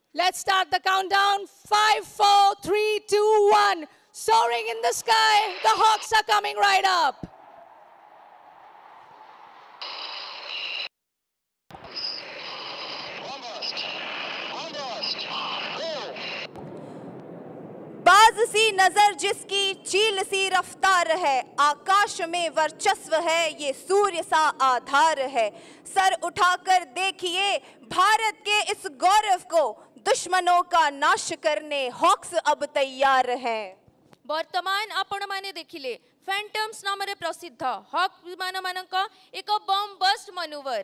Let's start the countdown. 5, 4, 3, 2, 1. Soaring in the sky, the Hawks are coming right up. बाज सी नजर जिसकी चील सी रफ्तार है, आकाश में वर्चस्व है, ये सूर्य सा आधार है। सर उठाकर देखिए भारत के इस गौरव को, दुश्मनों का नाश करने हॉक्स अब तैयार हैं। वर्तमान आपण माने देखिले फैंटम्स नाम रे प्रसिद्ध हॉक विमान मानक एक bomb burst manoeuvre.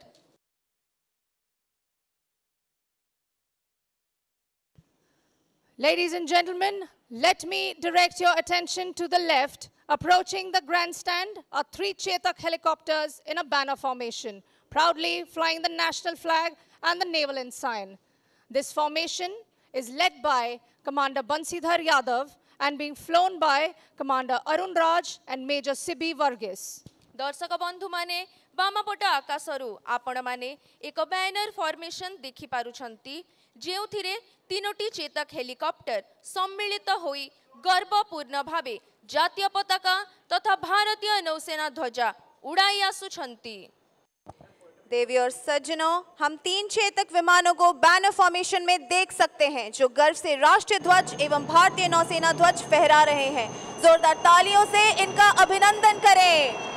Ladies and gentlemen, let me direct your attention to the left. Approaching the grandstand are 3 Chetak helicopters in a banner formation, proudly flying the national flag and the naval ensign. This formation is led by Commander Bansidhar Yadav and being flown by Commander Arun Raj and Major Sibi Varghese. दर्शक बंधु माने बामपट आकाशरू आपण माने एक banner formation देखि पारुछंती, जेउथिरे 3टी Chetak helicopter सम्मिलित होई गर्वपूर्ण भावे जातीय पताका तथा भारतीय नौसेना ध्वजा उड़ाई आसुछंती। देवी और सज्जनों, हम 3 चेतक विमानों को बैनर फॉर्मेशन में देख सकते हैं, जो गर्व से राष्ट्रीय ध्वज एवं भारतीय नौसेना ध्वज फहरा रहे हैं। जोरदार तालियों से इनका अभिनंदन करें।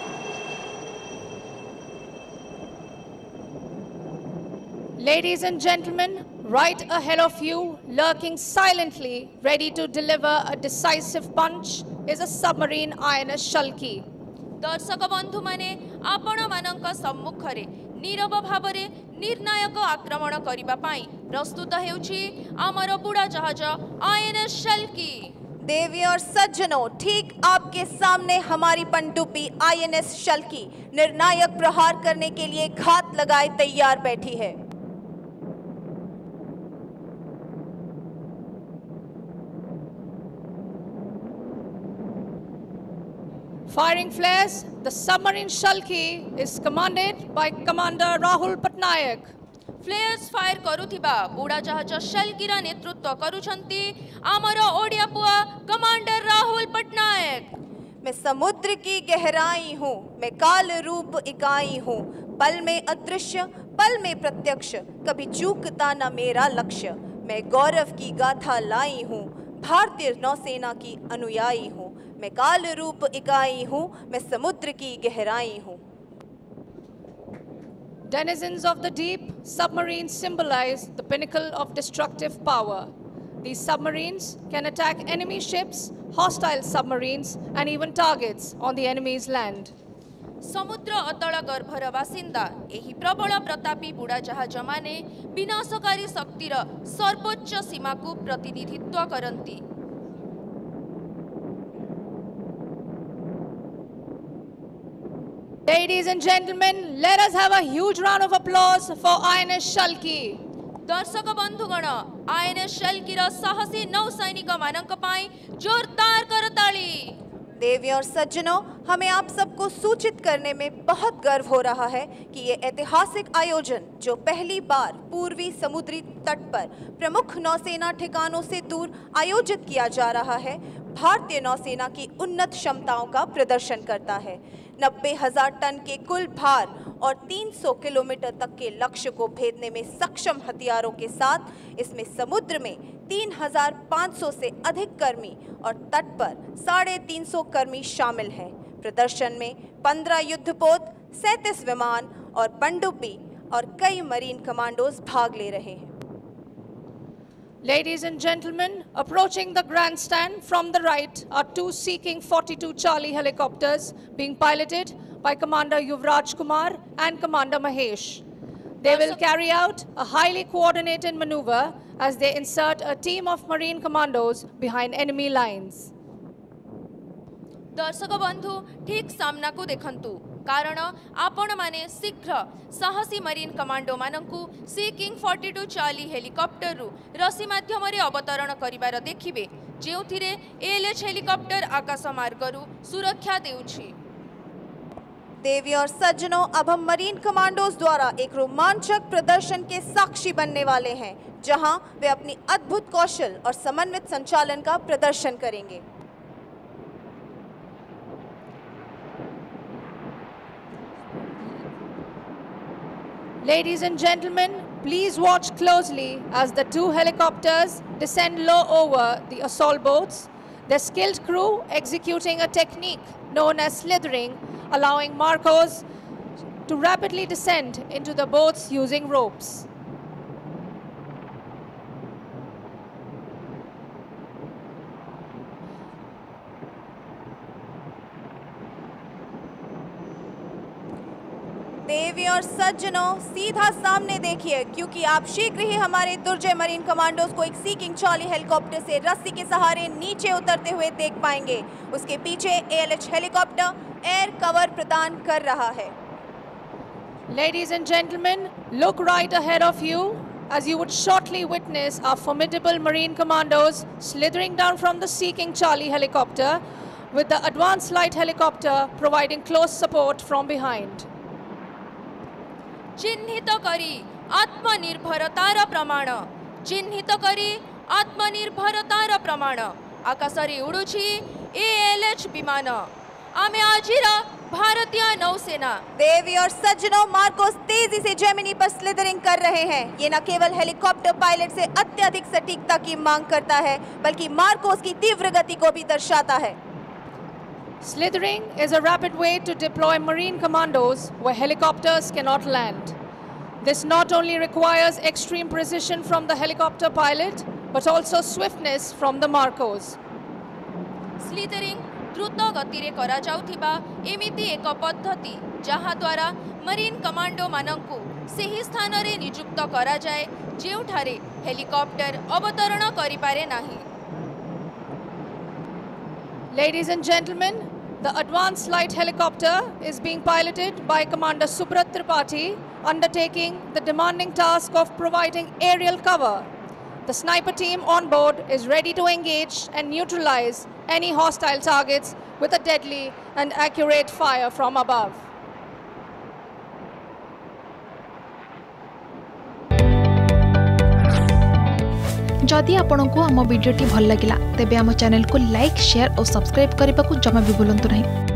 Ladies and gentlemen, right ahead of you, lurking silently, ready to deliver a decisive punch, is a submarine INS Shalki. दर्शक बंधु माने आपण मानक सम्मुखरे नीरव भावरे निर्णायक आक्रमण करिबा पाई प्रस्तुत हेउछि आमर बुड़ा जहाज INS शल्की। देवी और सज्जनों, ठीक आपके सामने हमारी पनडुब्बी INS शल्की निर्णायक प्रहार करने के लिए घात लगाए तैयार बैठी है। Firing flares, the submarine Shalki is commanded by Commander Rahul Patnaik. Flares fire करुथिबा बुड़ा जहाज शल्कीर नेतृत्व करुछंती आमर ओडिया पुआ कमांडर राहुल पटनायक। मैं समुद्र की गहराई हूँ, मैं काल रूप इकाई हूँ, पल में अदृश्य पल में प्रत्यक्ष, कभी चूकता न मेरा लक्ष्य। मैं गौरव की गाथा लाई हूँ, भारतीय नौसेना की अनुयायी हूँ। मैं काल रूप इकाई हूँ, मैं समुद्र की गहराई हूँ। Denizens of the deep, submarines symbolize the pinnacle of destructive power. These submarines can attack enemy ships, hostile submarines, and even targets on the enemy's land. समुद्र अतल गर्भर बासिंदा एही प्रबल प्रतापी बुड़ा जहाज माने विनाशकारी शक्तिर सर्वोच्च सीमा को प्रतिनिधित्व करती। Ladies and gentlemen, let us have a huge round of applause for INS Shalki. दर्शक बंधुगण, INS शल्कीर साहसी नौसैनिक मानक पाई जोरदार करताली। देवी और सज्जनों, हमें आप सबको सूचित करने में बहुत गर्व हो रहा है कि ये ऐतिहासिक आयोजन, जो पहली बार पूर्वी समुद्री तट पर प्रमुख नौसेना ठिकानों से दूर आयोजित किया जा रहा है, भारतीय नौसेना की उन्नत क्षमताओं का प्रदर्शन करता है। 90,000 टन के कुल भार और 300 किलोमीटर तक के लक्ष्य को भेदने में सक्षम हथियारों के साथ इसमें समुद्र में 3,500 से अधिक कर्मी और तट पर 350 कर्मी शामिल हैं। प्रदर्शन में 15 युद्धपोत, 37 विमान और पनडुब्बी और कई मरीन कमांडोज भाग ले रहे हैं। Ladies and gentlemen, approaching the grandstand from the right are 2 Sea-King 42 Charlie helicopters being piloted by Commander Yuvraj Kumar and Commander Mahesh. They will carry out a highly coordinated maneuver as they insert a team of marine commandos behind enemy lines. दर्शक बंधु, ठीक सामना को देखंतु, कारण आपण माने शीघ्र साहसी मरीन कमांडो मानकु Sea-King 42 चार्ली हेलिकॉप्टर रु रसी माध्यम रे अवतरण करिबार देखिबे, जेउथिरे ALH हेलिकॉप्टर आकाश मार्गरु सुरक्षा देउछि। देवी और सज्जनों, अब हम मरीन कमांडोज द्वारा एक रोमांचक प्रदर्शन के साक्षी बनने वाले हैं, जहां वे अपनी अद्भुत कौशल और समन्वित संचालन का प्रदर्शन करेंगे। Ladies and gentlemen, please watch closely as the two helicopters descend low over the assault boats, their skilled crew executing a technique known as slithering, allowing Marcos to rapidly descend into the boats using ropes. देवी और सज्जनों, सीधा सामने देखिए, क्योंकि आप शीघ्र ही हमारे दुर्जय marine commandos को एक सीकिंग चार्ली हेलीकॉप्टर से रस्सी के सहारे नीचे उतरते हुए देख पाएंगे। उसके पीछे ALH हेलीकॉप्टर एयर कवर प्रदान कर रहा है। Ladies and gentlemen, look right ahead of you as you would shortly witness our formidable Marine commandos slithering down from the Sea King Charlie helicopter with the advanced light helicopter providing close support from behind. चिन्हित करी आत्मनिर्भरतार प्रमाण, चिन्हित करी आत्मनिर्भरतार प्रमाण आकाशरे उड़ुछि ALH विमान। आमे आजिर भारतीय नौसेना। देवी और सज्जनों, मार्कोस तेजी से जेमिनी पर स्लिदरिंग कर रहे हैं। ये न केवल हेलीकॉप्टर पायलट से अत्यधिक सटीकता की मांग करता है, बल्कि मार्कोस की तीव्र गति को भी दर्शाता है। Slithering is a rapid way to deploy Marine commandos where helicopters cannot land. This not only requires extreme precision from the helicopter pilot, but also swiftness from the Marcos. Slithering द्रुत गति रे करा जाउथिबा एमिति एक पद्धति जहा द्वारा मरीन कमांडो मानंकु सेही स्थान रे नियुक्त करा जाए जेउठारे हेलीकॉप्टर अवतरण करि पारे नाही। Ladies and gentlemen, the advanced light helicopter is being piloted by Commander Subrat Tripathi, undertaking the demanding task of providing aerial cover. The sniper team on board is ready to engage and neutralize any hostile targets with a deadly and accurate fire from above. जदि आपंक आम भिडी भल लगा तेब आम channel को like share और subscribe करने को जमा भी भूलु नहीं।